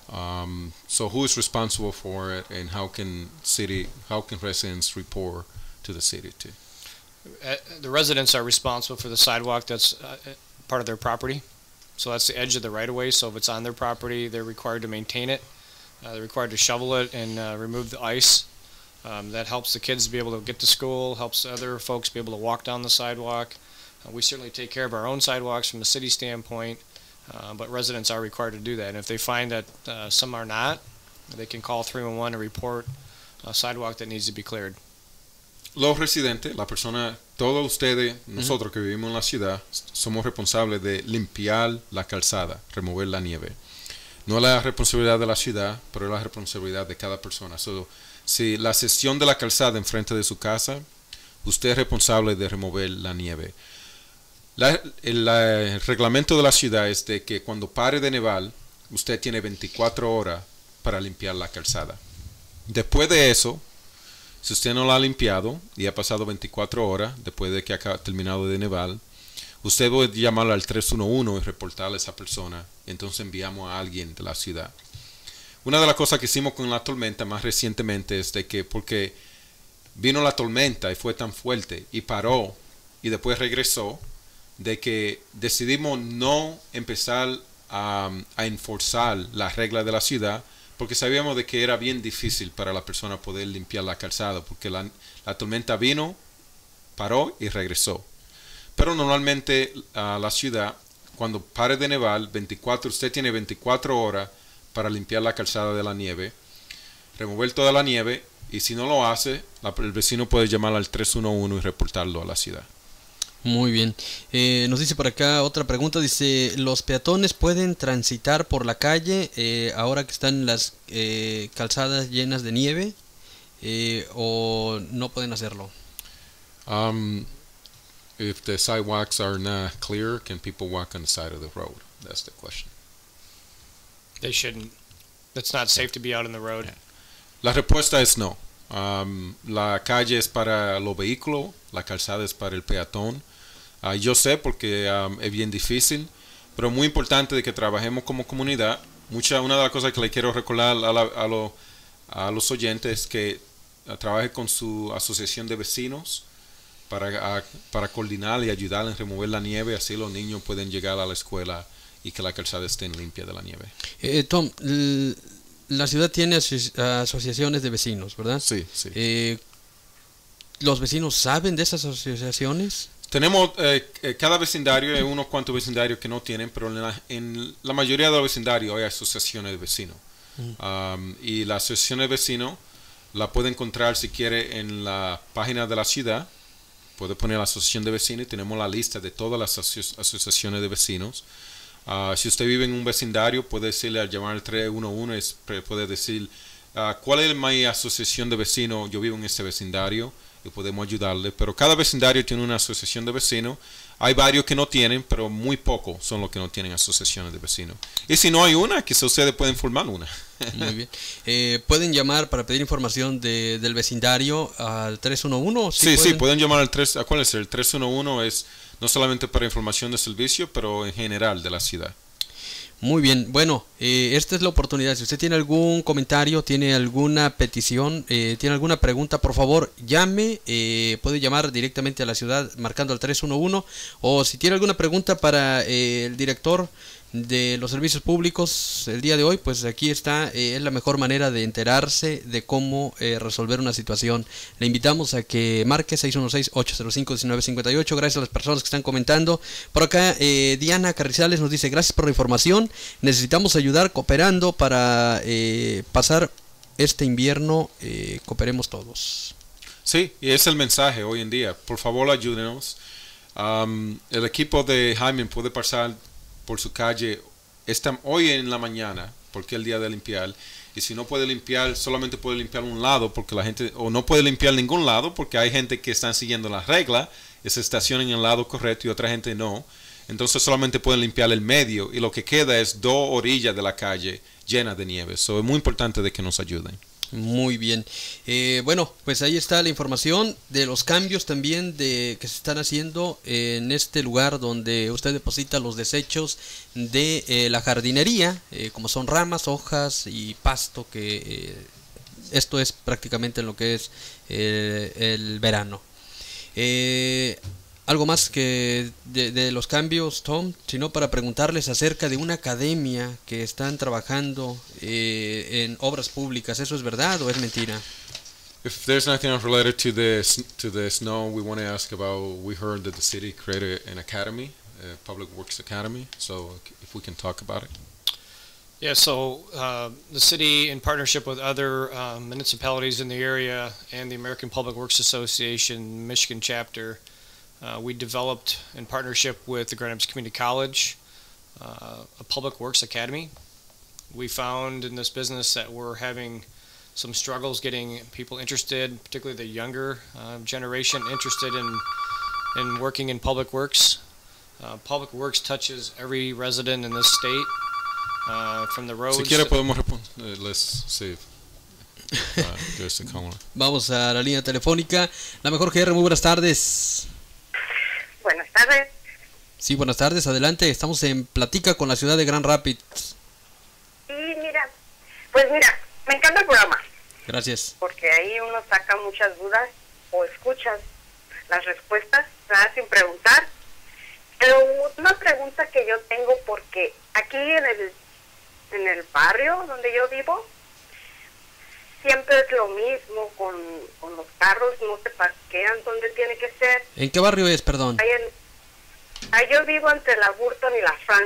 Speaker 2: So who is responsible for it, and how can residents report to the city too?
Speaker 3: The residents are responsible for the sidewalk that's part of their property. So that's the edge of the right-of-way. So if it's on their property, they're required to maintain it. They're required to shovel it and remove the ice. That helps the kids be able to get to school, helps other folks be able to walk down the sidewalk. We certainly take care of our own sidewalks from a city standpoint, but residents are required to do that. And if they find that some are not, they can call 311 and report a sidewalk that needs to be cleared.
Speaker 2: Los residentes, la persona, todos ustedes, nosotros que vivimos en la ciudad, somos responsables de limpiar la calzada, remover la nieve. No es la responsabilidad de la ciudad, pero es la responsabilidad de cada persona. Si la sección de la calzada enfrente de su casa, usted es responsable de remover la nieve. El reglamento de la ciudad es de que cuando pare de nevar, usted tiene 24 horas para limpiar la calzada. Después de eso, si usted no la ha limpiado y ha pasado 24 horas después de que ha terminado de nevar, usted puede llamar al 311 y reportarle a esa persona. Entonces enviamos a alguien de la ciudad. Una de las cosas que hicimos con la tormenta más recientemente es de que porque vino la tormenta y fue tan fuerte y paró y después regresó, de que decidimos no empezar a enforzar las reglas de la ciudad porque sabíamos de que era bien difícil para la persona poder limpiar la calzada porque la tormenta vino, paró y regresó. Pero normalmente la ciudad, cuando pare de nevar, usted tiene 24 horas para limpiar la calzada de la nieve, remover toda la nieve, y si no lo hace, el vecino puede llamar al 311 y reportarlo a la ciudad.
Speaker 1: Muy bien. Nos dice por acá otra pregunta, dice, ¿los peatones pueden transitar por la calle ahora que están las calzadas llenas de nieve o no pueden hacerlo?
Speaker 2: If the sidewalks are not clear, can people walk on the side of the road? That's the question.
Speaker 3: They shouldn't. It's not safe to be out in the road.
Speaker 2: La respuesta es no. La calle es para los vehículos, la calzada es para el peatón. Yo sé porque es bien difícil, pero muy importante de que trabajemos como comunidad. Una de las cosas que le quiero recordar a los oyentes es que trabaje con su asociación de vecinos para coordinar y ayudar en remover la nieve, así los niños pueden llegar a la escuela y que la calzada esté limpia de la nieve.
Speaker 1: Tom, la ciudad tiene asociaciones de vecinos, ¿verdad?
Speaker 2: Sí, sí.
Speaker 1: ¿Los vecinos saben de esas asociaciones?
Speaker 2: Tenemos, cada vecindario, hay unos cuantos vecindarios que no tienen, pero en la mayoría de los vecindarios hay asociaciones de vecinos. Y la asociación de vecinos la puede encontrar si quiere en la página de la ciudad. Puede poner la asociación de vecinos y tenemos la lista de todas las asociaciones de vecinos. Si usted vive en un vecindario, puede decirle al llamar al 311, puede decir cuál es mi asociación de vecinos, yo vivo en este vecindario y podemos ayudarle. Pero cada vecindario tiene una asociación de vecinos. Hay varios que no tienen, pero muy pocos son los que no tienen asociaciones de vecinos. Y si no hay una, quizás ustedes pueden formar una.
Speaker 1: Muy bien. ¿Pueden llamar para pedir información del vecindario al 311?
Speaker 2: Sí, pueden llamar al 3. Acuérdense, el 311 es no solamente para información de servicio, pero en general de la ciudad.
Speaker 1: Muy bien, bueno, esta es la oportunidad. Si usted tiene algún comentario, tiene alguna petición, tiene alguna pregunta, por favor, llame. Puede llamar directamente a la ciudad marcando el 311. O si tiene alguna pregunta para el director de los servicios públicos el día de hoy, pues aquí está, es la mejor manera de enterarse de cómo resolver una situación. Le invitamos a que marque 616-805-1958. Gracias a las personas que están comentando. Por acá Diana Carrizales nos dice: gracias por la información, necesitamos ayudar cooperando para pasar este invierno, cooperemos todos.
Speaker 2: Sí, y es el mensaje hoy en día. Por favor, ayúdenos. El equipo de Jaime puede pasar por su calle hoy en la mañana, porque es el día de limpiar. Y si no puede limpiar, solamente puede limpiar un lado, porque la gente, o no puede limpiar ningún lado, porque hay gente que están siguiendo las reglas y se estacionan en el lado correcto y otra gente no. Entonces solamente pueden limpiar el medio y lo que queda es 2 orillas de la calle llenas de nieve. So, es muy importante de que nos ayuden.
Speaker 1: Muy bien. Bueno, pues ahí está la información de los cambios también que se están haciendo en este lugar donde usted deposita los desechos de la jardinería, como son ramas, hojas y pasto, que esto es prácticamente en lo que es el verano. Algo más que de los cambios, Tom, sino para preguntarles acerca de una academia que están trabajando en obras públicas. ¿Eso es verdad o es mentira?
Speaker 2: If there's nothing else related to the snow, we want to ask about. We heard that the city created an academy, a Public Works Academy. So if we can talk about it.
Speaker 3: Yeah, so the city, in partnership with other municipalities in the area and the American Public Works Association Michigan chapter, we developed, in partnership with the Grand Rapids Community College, a Public Works Academy. We found in this business that we're having some struggles getting people interested, particularly the younger generation, interested in working in public works. Public works touches every resident in this state, from the roads.
Speaker 2: Si quiere podemos responder. Let's see. There's the caller.
Speaker 1: Vamos a la línea telefónica. La mejor GR, muy buenas tardes.
Speaker 4: Buenas tardes.
Speaker 1: Sí, buenas tardes, adelante. Estamos en Platica con la ciudad de Grand Rapids.
Speaker 4: Sí, mira, me encanta el programa.
Speaker 1: Gracias.
Speaker 4: Porque ahí uno saca muchas dudas o escuchas las respuestas, ¿verdad? Sin preguntar. Pero una pregunta que yo tengo, porque aquí en el barrio donde yo vivo, siempre es lo mismo con los carros, no se parquean donde tiene que ser.
Speaker 1: ¿En qué barrio es, perdón?
Speaker 4: Ahí yo vivo entre la Burton y la Franklin.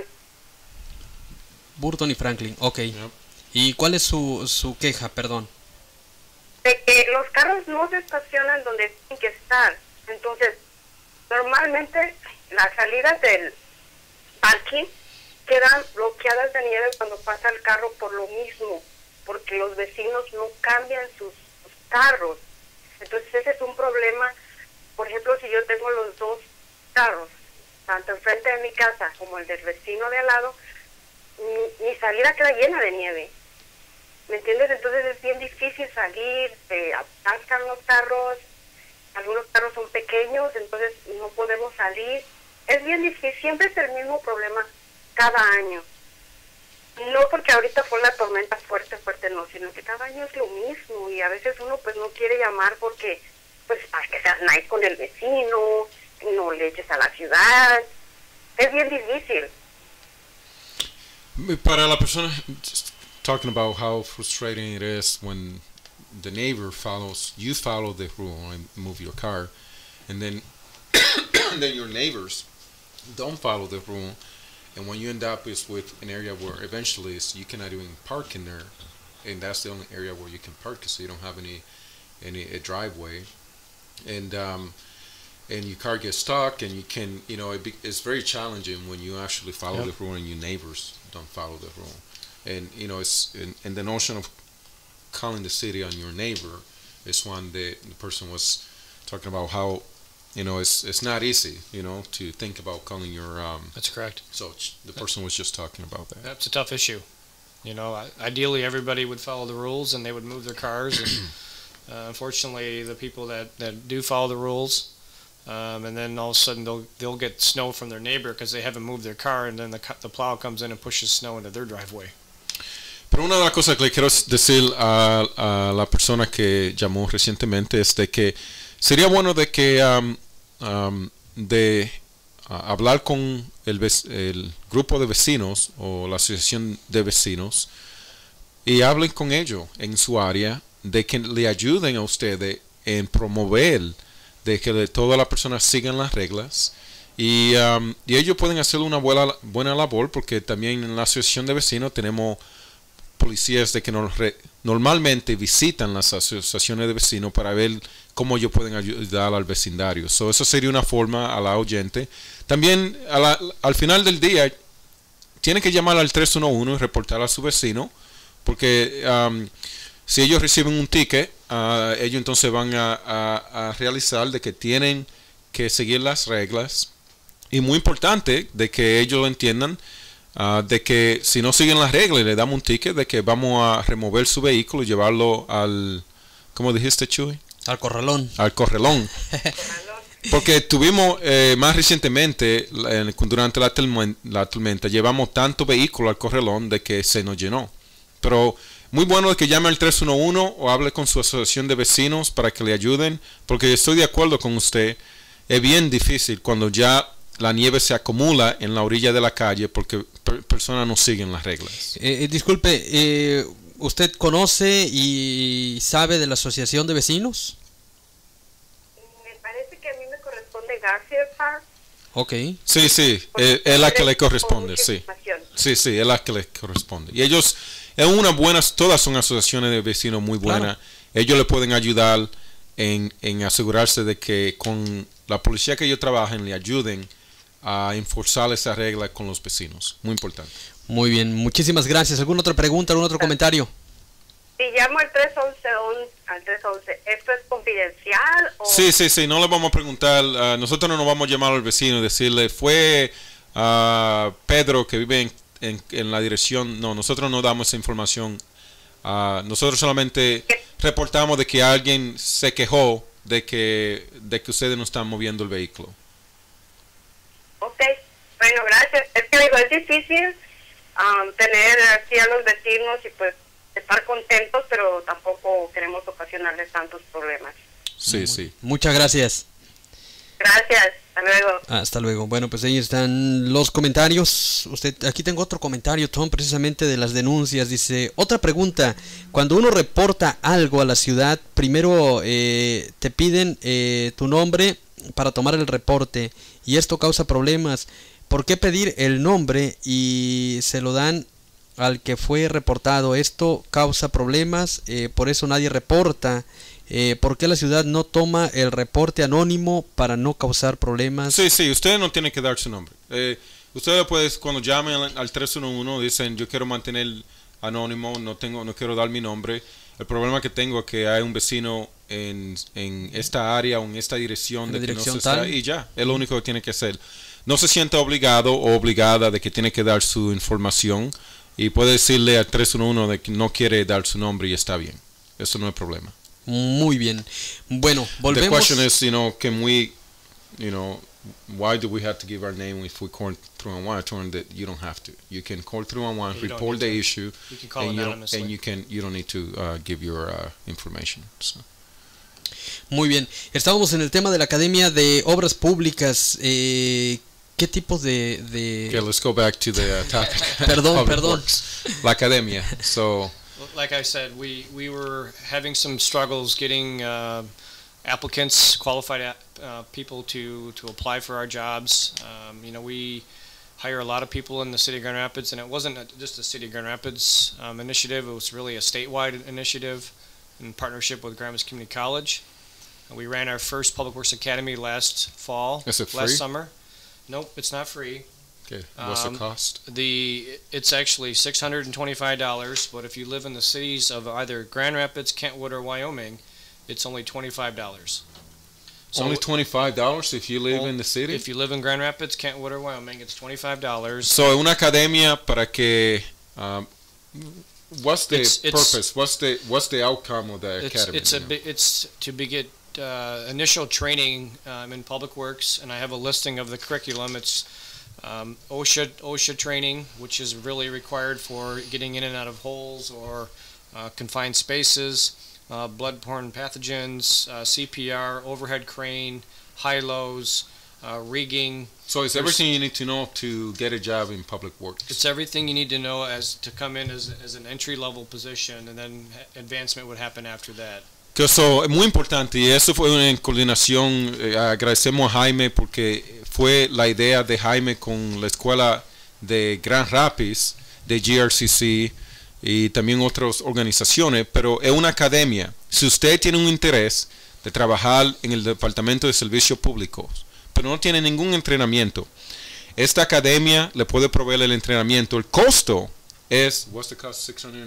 Speaker 1: Burton y Franklin, ok.
Speaker 2: Yep.
Speaker 1: ¿Y cuál es su queja, perdón?
Speaker 4: De que los carros no se estacionan donde tienen que estar. Entonces, normalmente las salidas del parking quedan bloqueadas de nieve cuando pasa el carro por lo mismo, porque los vecinos no cambian sus carros. Entonces ese es un problema. Por ejemplo, si yo tengo los 2 carros, tanto enfrente de mi casa como el del vecino de al lado, mi salida queda llena de nieve. ¿Me entiendes? Entonces es bien difícil salir, se atascan los carros, algunos carros son pequeños, entonces no podemos salir. Es bien difícil, siempre es el mismo problema cada año. No porque ahorita fue la tormenta fuerte, no, sino que cada año es lo mismo y a veces uno pues no quiere llamar porque pues para que seas nice con el vecino, no le eches a la ciudad. Es bien difícil.
Speaker 2: Para la persona, just talking about how frustrating it is when the neighbor you follow the rule and move your car, and then then your neighbors don't follow the rule, and when you end up is with an area where eventually you cannot even park in there, and that's the only area where you can park because you don't have any a driveway, and your car gets stuck, and you can, it's very challenging when you actually follow the rule and your neighbors don't follow the rule, and and the notion of calling the city on your neighbor is one that the person was talking about how it's not easy to think about calling your
Speaker 3: That's correct.
Speaker 2: so the person was just talking about that.
Speaker 3: That's a tough issue. Ideally everybody would follow the rules and they would move their cars, and unfortunately the people that do follow the rules, and then all of a sudden they'll get snow from their neighbor because they haven't moved their car, and then the plow comes in and pushes snow into their driveway.
Speaker 2: Pero una de las cosas que le quiero decir a la persona que llamó recientemente es de que sería bueno de que hablar con el grupo de vecinos o la asociación de vecinos y hablen con ellos en su área, de que le ayuden a ustedes en promover de que todas las personas sigan las reglas, y ellos pueden hacer una buena labor, porque también en la asociación de vecinos tenemos policías de que normalmente visitan las asociaciones de vecinos para ver cómo ellos pueden ayudar al vecindario. Eso sería una forma a la oyente. También al final del día tienen que llamar al 311 y reportar a su vecino, porque si ellos reciben un ticket, ellos entonces van a realizar de que tienen que seguir las reglas, y muy importante de que ellos lo entiendan, de que si no siguen las reglas y le damos un ticket, de que vamos a remover su vehículo y llevarlo al, ¿cómo dijiste, Chuy?
Speaker 1: Al corralón.
Speaker 2: Al corralón. Porque tuvimos más recientemente, durante la tormenta, llevamos tanto vehículo al corralón de que se nos llenó. Pero muy bueno de que llame al 311 o hable con su asociación de vecinos para que le ayuden, porque estoy de acuerdo con usted, es bien difícil cuando ya la nieve se acumula en la orilla de la calle porque personas no siguen las reglas.
Speaker 1: Disculpe, ¿usted conoce y sabe de la asociación de vecinos?
Speaker 4: Me parece que a mí me corresponde Garfield Park.
Speaker 1: Ok.
Speaker 2: Sí, es la que le corresponde,
Speaker 4: mucha
Speaker 2: sí.
Speaker 4: información.
Speaker 2: Sí, es la que le corresponde. Y ellos, todas son asociaciones de vecinos muy buenas.
Speaker 1: Claro.
Speaker 2: Ellos le pueden ayudar en asegurarse de que con la policía que ellos trabajen le ayuden a enforzar esa regla con los vecinos. Muy importante.
Speaker 1: Muy bien, muchísimas gracias. ¿Alguna otra pregunta, algún otro comentario?
Speaker 4: Si llamo al 311, ¿esto es confidencial? O...
Speaker 2: Sí, no le vamos a preguntar. Nosotros no nos vamos a llamar al vecino y decirle, fue Pedro que vive en la dirección. No, nosotros no damos esa información. Nosotros solamente reportamos de que alguien se quejó de que ustedes no están moviendo el vehículo.
Speaker 4: Ok, bueno, gracias. Es que digo, es difícil tener aquí a los vecinos y pues estar contentos, pero tampoco queremos ocasionarles tantos problemas.
Speaker 2: Sí.
Speaker 1: Muchas gracias.
Speaker 4: Gracias, hasta luego.
Speaker 1: Hasta luego. Bueno, pues ahí están los comentarios. Aquí tengo otro comentario, Tom, precisamente de las denuncias. Dice, otra pregunta. Cuando uno reporta algo a la ciudad, primero te piden tu nombre para tomar el reporte, y esto causa problemas. ¿Por qué pedir el nombre y se lo dan al que fue reportado? Esto causa problemas, por eso nadie reporta. ¿Por qué la ciudad no toma el reporte anónimo para no causar problemas?
Speaker 2: Sí, ustedes no tienen que dar su nombre. Ustedes pues, cuando llamen al 311 dicen, yo quiero mantener anónimo, no quiero dar mi nombre. El problema que tengo es que hay un vecino en esta área o en esta dirección de que no se está, y ya, es lo único que tiene que hacer. No se siente obligado o obligada de que tiene que dar su información, y puede decirle al 311 de que no quiere dar su nombre y está bien. Eso no es problema.
Speaker 1: Muy bien. Bueno, volvemos.
Speaker 2: The question is, can we, why do we have to give our name if we call 311? I told them that you don't have to. You can call 311, report the issue,
Speaker 3: you can call anonymously.
Speaker 2: and you don't need to give your information. So.
Speaker 1: Muy bien. Estábamos en el tema de la Academia de Obras Públicas. ¿Qué tipo de...?
Speaker 2: Okay, let's go back to the topic.
Speaker 1: Perdón,
Speaker 2: Public
Speaker 1: perdón.
Speaker 2: Works. La academia. So,
Speaker 3: Like I said, we were having some struggles getting applicants, qualified people to apply for our jobs. We hire a lot of people in the city of Grand Rapids, and it wasn't just a city of Grand Rapids initiative. It was really a statewide initiative in partnership with Grand Rapids Community College. We ran our first Public Works Academy last fall.
Speaker 2: Is it free?
Speaker 3: Last summer. Nope, it's not free.
Speaker 2: okay, what's the cost?
Speaker 3: It's actually $625, but if you live in the cities of either Grand Rapids, Kentwood, or Wyoming, it's only $25. So
Speaker 2: Only $25 if you live in the city?
Speaker 3: if you live in Grand Rapids, Kentwood, or Wyoming, it's $25.
Speaker 2: So, una academia para que... what's the
Speaker 3: It's-
Speaker 2: purpose? What's the outcome of the academy?
Speaker 3: It's to get initial training in public works, and I have a listing of the curriculum. It's OSHA training, which is really required for getting in and out of holes or confined spaces, bloodborne pathogens, CPR, overhead crane, high-lows, rigging.
Speaker 2: So it's everything you need to know to get a job in public works.
Speaker 3: It's everything you need to know as to come in as an entry-level position, and then advancement would happen after that.
Speaker 2: Que eso es muy importante y eso fue una coordinación. Agradecemos a Jaime porque fue la idea de Jaime con la escuela de Grand Rapids, de GRCC y también otras organizaciones, pero es una academia. Si usted tiene un interés de trabajar en el Departamento de Servicios Públicos, pero no tiene ningún entrenamiento, esta academia le puede proveer el entrenamiento. El costo es, what's the cost,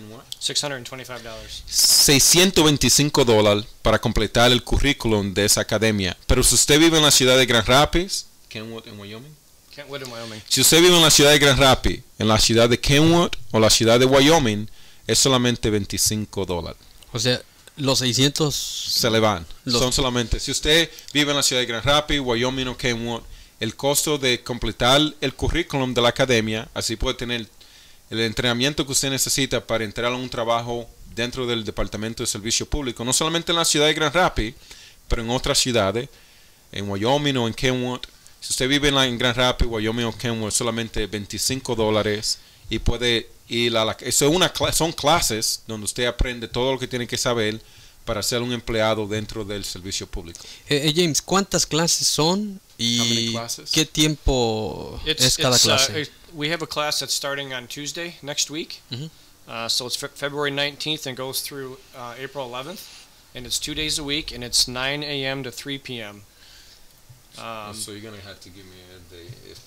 Speaker 3: $625.
Speaker 2: $625 para completar el currículum de esa academia. Pero si usted vive en la ciudad de Grand Rapids, Kentwood en Wyoming.
Speaker 3: Kentwood in Wyoming.
Speaker 2: Si usted vive en la ciudad de Grand Rapids, en la ciudad de Kentwood o la ciudad de Wyoming, es solamente $25.
Speaker 1: O sea, los 600...
Speaker 2: Se le van.
Speaker 1: Los-
Speaker 2: Son solamente, si usted vive en la ciudad de Grand Rapids, Wyoming o Kentwood, el costo de completar el currículum de la academia, así puede tener el entrenamiento que usted necesita para entrar a un trabajo dentro del Departamento de Servicio Público, no solamente en la ciudad de Grand Rapids, pero en otras ciudades, en Wyoming o en Kentwood. Si usted vive en Grand Rapids, Wyoming o Kentwood, solamente $25 y puede ir a son clases donde usted aprende todo lo que tiene que saber para ser un empleado dentro del servicio público.
Speaker 1: James, ¿cuántas clases son
Speaker 2: How many
Speaker 1: y
Speaker 2: classes?
Speaker 1: qué tiempo es cada clase?
Speaker 3: We have a class that's starting on Tuesday next week.
Speaker 1: Mhm.
Speaker 3: So it's February 19th and goes through April 11th. And it's 2 days a week, and it's 9 a.m. to 3 p.m.
Speaker 2: So you're gonna have to give me a day.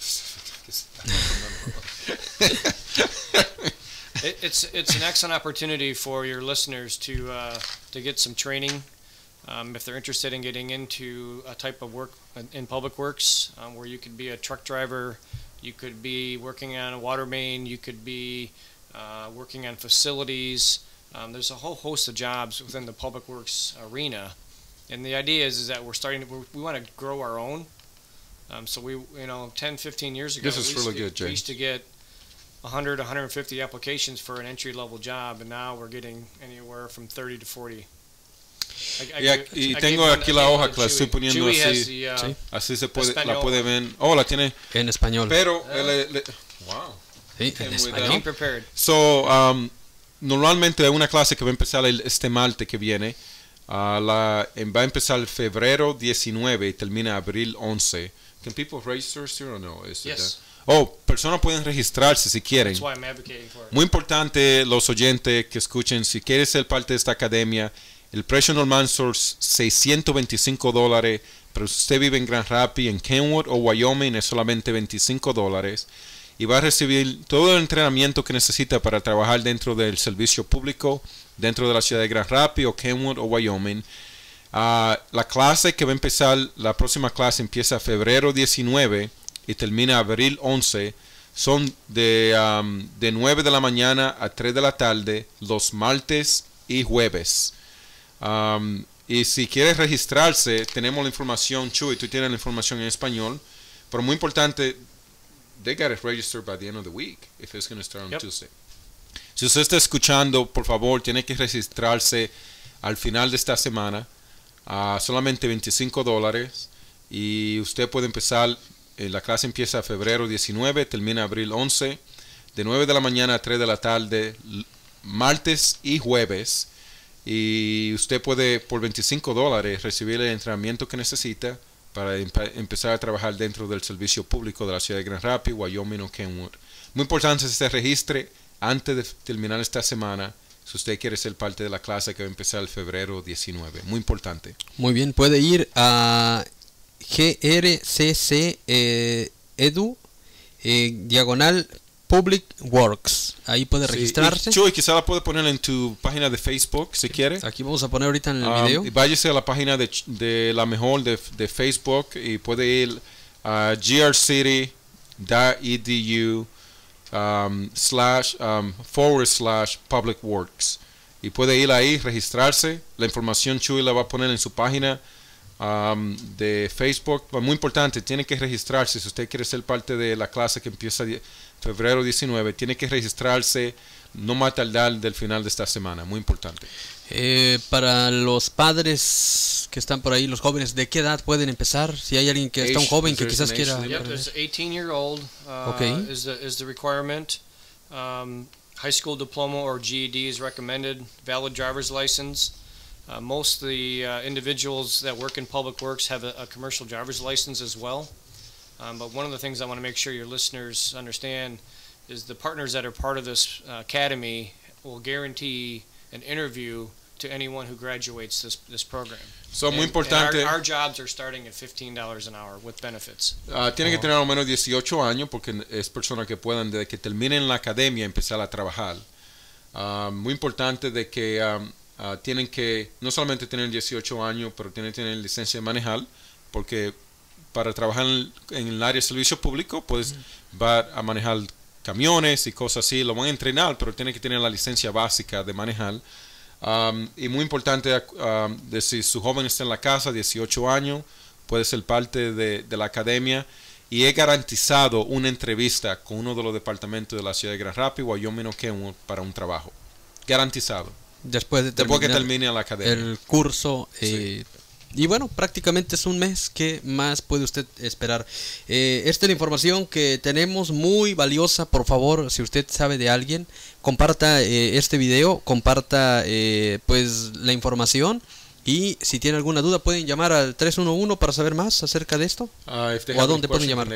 Speaker 3: It's an excellent opportunity for your listeners to get some training if they're interested in getting into a type of work in public works where you could be a truck driver, you could be working on a water main, you could be working on facilities. There's a whole host of jobs within the public works arena, and the idea is that we want to grow our own. So 10, 15 years ago,
Speaker 2: This is really good,
Speaker 3: we
Speaker 2: James.
Speaker 3: used to get 100, 150 applications for an entry-level job, and now we're getting anywhere from 30 to 40.
Speaker 2: Y tengo aquí la hoja que la estoy poniendo así.
Speaker 1: Sí.
Speaker 2: Así se puede,
Speaker 3: Español.
Speaker 2: la puede ver. Oh, la tiene.
Speaker 1: En español.
Speaker 2: Pero, wow.
Speaker 1: Sí,
Speaker 2: Came
Speaker 1: en
Speaker 2: with
Speaker 1: español.
Speaker 3: Came prepared.
Speaker 2: So, normalmente es una clase que va a empezar este martes que viene. Va a empezar febrero 19 y termina abril 11. Can people register still or no?
Speaker 3: Yes.
Speaker 2: Personas pueden registrarse si quieren.
Speaker 3: That's why I'm advocating for it.
Speaker 2: Muy importante, los oyentes que escuchen, si quieres ser parte de esta academia, el precio normal son $625, pero si usted vive en Grand Rapids, en Kentwood o Wyoming, es solamente $25 y va a recibir todo el entrenamiento que necesita para trabajar dentro del servicio público, dentro de la ciudad de Grand Rapids o Kentwood o Wyoming. La clase que va a empezar, la próxima clase empieza febrero 19 y termina abril 11. Son de 9 de la mañana a 3 de la tarde, los martes y jueves. Y si quieres registrarse, tenemos la información, Chuy, tú tienes la información en español, pero muy importante, they got it registered by the end of the week, if it's going to start on
Speaker 3: Yep.
Speaker 2: Tuesday. Si usted está escuchando, por favor, tiene que registrarse al final de esta semana, solamente $25, y usted puede empezar, la clase empieza febrero 19, termina abril 11, de 9 de la mañana a 3 de la tarde, martes y jueves, y usted puede por $25 recibir el entrenamiento que necesita para empezar a trabajar dentro del servicio público de la ciudad de Grand Rapids, Wyoming o Kenwood. Muy importante que se registre antes de terminar esta semana si usted quiere ser parte de la clase que va a empezar el febrero 19. Muy importante.
Speaker 1: Muy bien, puede ir a grcc edu diagonal Public Works. Ahí puede registrarse.
Speaker 2: Chuy, quizá la puede poner en tu página de Facebook si quiere.
Speaker 1: Aquí vamos a poner ahorita en el video.
Speaker 2: Y váyase a la página de la mejor de Facebook y puede ir a grcity.edu /Public Works. Y puede ir ahí, registrarse. La información Chuy la va a poner en su página de Facebook. Muy importante, tiene que registrarse. Si usted quiere ser parte de la clase que empieza febrero 19, tiene que registrarse no más tardar del final de esta semana. Muy importante.
Speaker 1: Para los padres que están por ahí, los jóvenes, ¿de qué edad pueden empezar? Si hay alguien que está un joven que quizás quiera...
Speaker 3: Yep, there's 18-year-old is the requirement. High school diploma or GED is recommended. Valid driver's license. Most of the individuals that work in Public Works have a commercial driver's license as well. But one of the things I want to make sure your listeners understand is the partners that are part of this academy will guarantee an interview to anyone who graduates this program.
Speaker 2: So, muy importante.
Speaker 3: Our jobs are starting at $15 an hour with benefits.
Speaker 2: Tienen que tener al menos 18 años porque es personas que puedan desde que terminen la academia empezar a trabajar. Muy importante de que tienen que no solamente tener 18 años, pero tienen que tener licencia de manejar, porque para trabajar en el área de servicio público, pues va a manejar camiones y cosas así, lo van a entrenar, pero tiene que tener la licencia básica de manejar. Y muy importante, de si su joven está en la casa, 18 años, puede ser parte de la academia, y es garantizado una entrevista con uno de los departamentos de la ciudad de Grand Rapids, Wyoming o Kenwood, para un trabajo. Garantizado.
Speaker 1: Después
Speaker 2: que termine la academia.
Speaker 1: El curso.
Speaker 2: Sí.
Speaker 1: Y bueno, prácticamente es un mes. ¿Qué más puede usted esperar? Esta es la información que tenemos, muy valiosa. Por favor, si usted sabe de alguien, comparta este video, comparta pues la información. Y si tiene alguna duda, pueden llamar al 311 para saber más acerca de esto. ¿O a dónde pueden llamar?
Speaker 3: They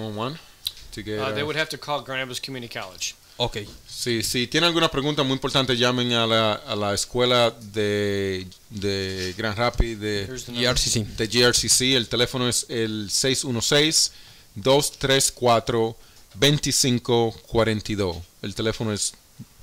Speaker 3: would have to call Grand Rapids Community College.
Speaker 1: Ok.
Speaker 2: Sí, si tienen alguna pregunta muy importante, llamen a la escuela de Grand Rapids de GRCC. El teléfono es el 616-234-2542. El teléfono es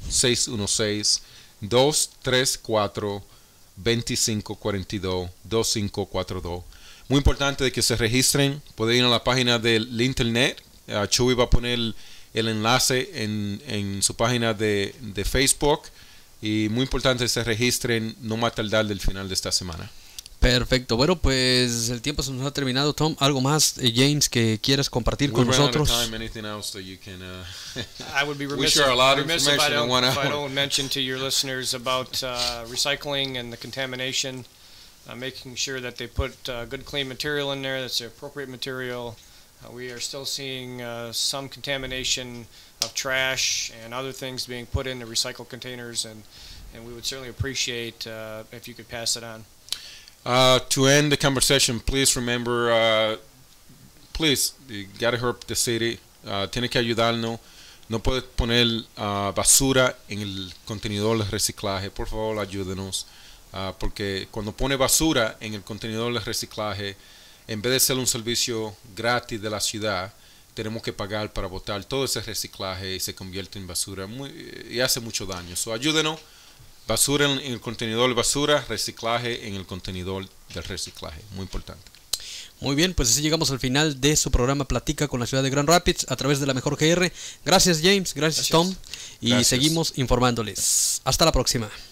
Speaker 2: 616-234-2542, 2542. Muy importante de que se registren. Pueden ir a la página del internet. Chuy va a poner el enlace en su página de Facebook, y muy importante que se registren no más tardar del final de esta semana.
Speaker 1: Perfecto, bueno, pues el tiempo se nos ha terminado. Tom, ¿algo más, James, que quieras compartir con nosotros?
Speaker 3: I would be remiss if I don't mention to your listeners about recycling and the contamination, making sure that they put good clean material in there, that's the appropriate material. We are still seeing some contamination of trash and other things being put in the recycle containers, and we would certainly appreciate if you could pass it on.
Speaker 2: To end the conversation, please remember, please, you gotta help the city. Tiene que ayudarnos. No puede poner basura en el contenedor de reciclaje. Por favor, ayúdenos. Porque cuando pone basura en el contenedor de reciclaje, en vez de ser un servicio gratis de la ciudad, tenemos que pagar para botar todo ese reciclaje y se convierte en basura y hace mucho daño. So, ayúdenos. Basura en el contenedor de basura, reciclaje en el contenedor del reciclaje. Muy importante.
Speaker 1: Muy bien, pues así llegamos al final de su programa Platica con la ciudad de Grand Rapids a través de la Mejor GR. Gracias, James. Gracias. Tom. Y seguimos informándoles. Hasta la próxima.